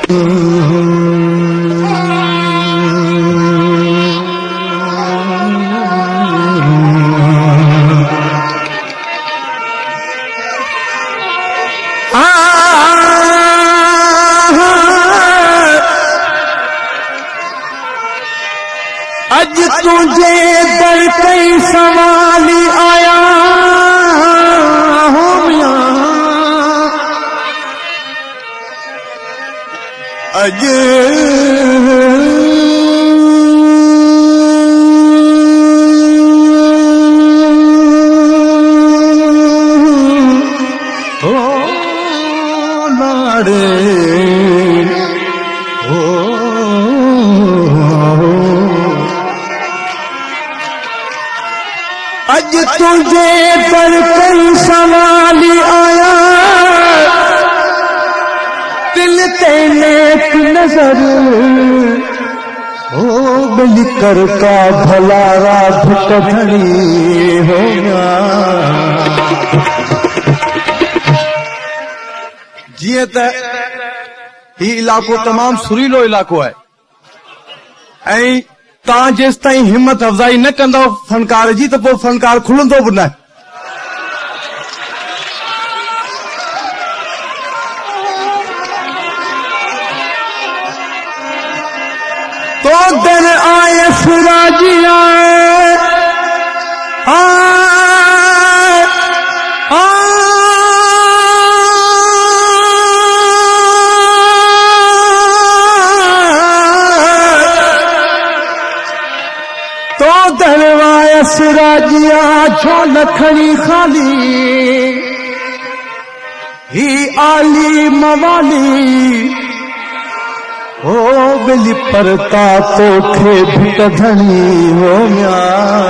अज तुझे दर कई सवाली आया हो मियां अज ओ लाड़े अज तुझे पर कई सवाली आया दिल ते नेक नजर ओ बलि करता भलारा भिट धनी हो गया जीअं त ही इलाको तमाम सुरीलो इलाको है ऐं तां जेस ताईं हिम्मत अफ़ज़ाई न कंदो फनकार जी त पोइ फनकार खुलंदो बि न तो दिन आए सुराजिया तो दरवाया सिराजिया छो न खड़ी खाली ही आली मवाली ओ बिली परता तोखे भिट धनी हो गया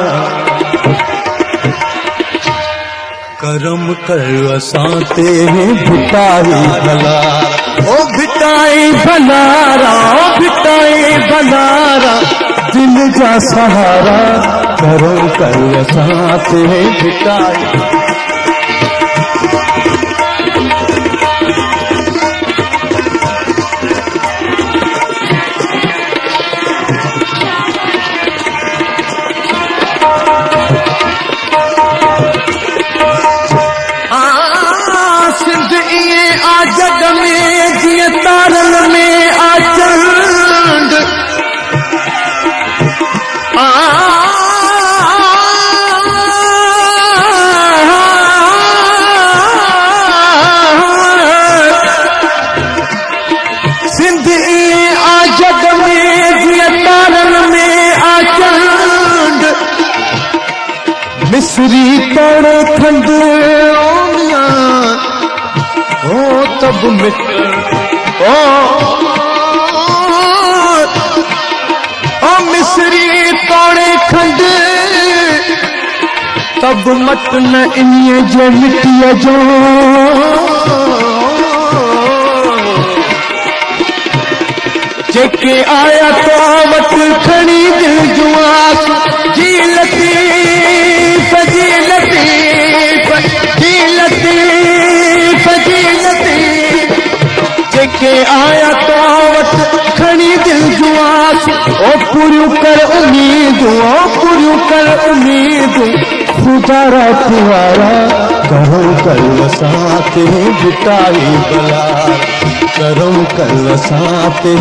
करम कर असां ते भिटाई भलारा ओ भिटाई भलारा ओ भिटाई भलारा दिल जा सहारा करो कर असां ते भिटाई सिंध इएं आ जग में जीअं तारनि में आ चंड सिंध इएं आ जग में जीअं तारनि में आ चंड मिस्री तोड़े खंड ओ तब मिट ओ मिस्री तोड़े खंड तब मट न इन्हीअ जो मिटीअ जो जेके आया तो वट खणी दिल जुआस जी लतीफ़ जी लतीफ़ जी लतीफ़ जी लतीफ़ जेके आया तो वट खणी दिल जुआस ओ पूरियूं कर उम्मीदूं ओ पूरियूं कर उम्मीदूं खुदा रा प्यारा करो कर असां ते भिटाई भलारा करो कर असां ते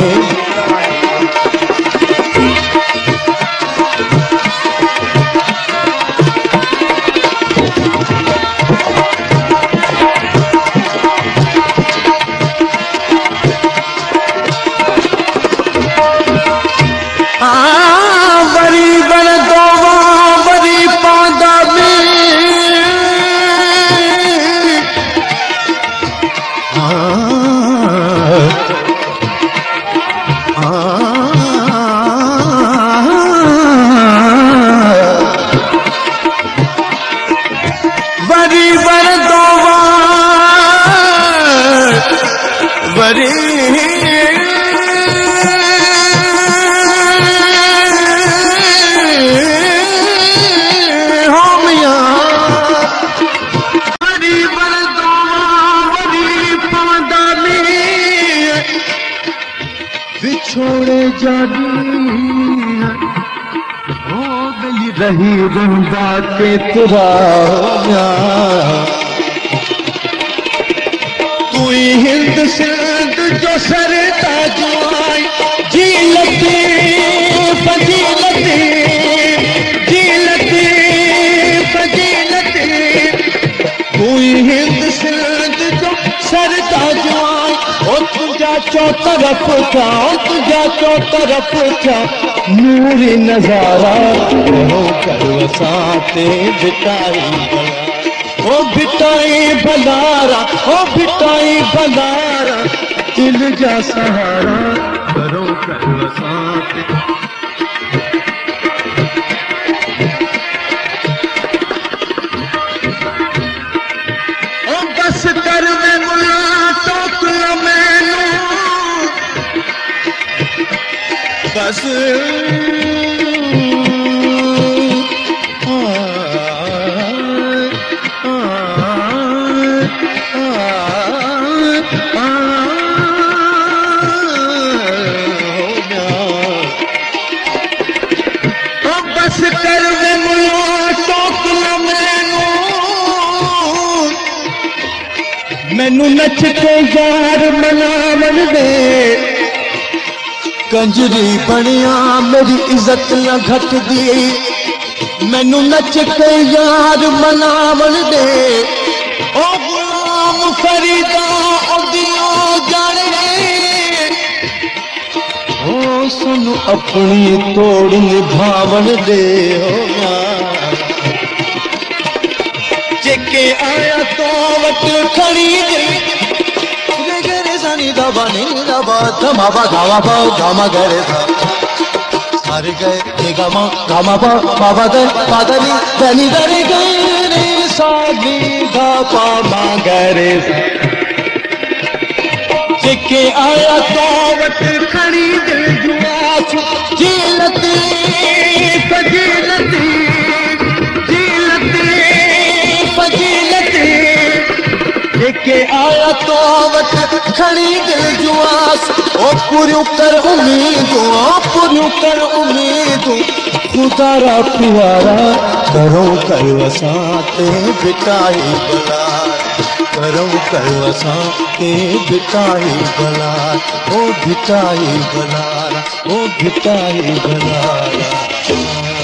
छोड़े जानी ओ गली रही रंदा के तुरा तू हिंद सिंध जो सर ताजवाई जी लती फजीलती जी लती फजीलती तू हिंद सिंध जो सर ताजवाई ओ तुझा चौतरफ था नूरी नजारा हो कर वसाते बिताई ओ बिताई भलारा ओ बिताई भलारा दिल जा सहारा करो कर वसाते ओ बस कर में मुला टोकला मैनू बस बस कर वे मुला टोकला मैनू नच के यार मनावन दे कंजरी बनिया मेरी इज्जत न घट दी मैनू नच के यार मनावन दे ओ गुलाम फरीदा ओदियो जाने ओ सुनु अपनी तोड़ निभावन दे हो जेके आया तो वट खड़ी गई रे सानी दाबा नी दाबा धमाबा गावा पा गामा गरे सा मर गए गामा गामा पा बाबा दे पादनी धनी दरे गए रे सानी दाबा मा गरे सा जेके आया तो वट खड़ी दिल जुआ जीलती फजीलती जीलती फजीलती जेके आया तो वट खड़ी दिल जुआस ओ पूरी कर उम्मीदों खुदारा प्यारा करो कर वसाते बिताई बला करो कर वसाते बिताई बला ओ बिताई बला ओ बिताई बला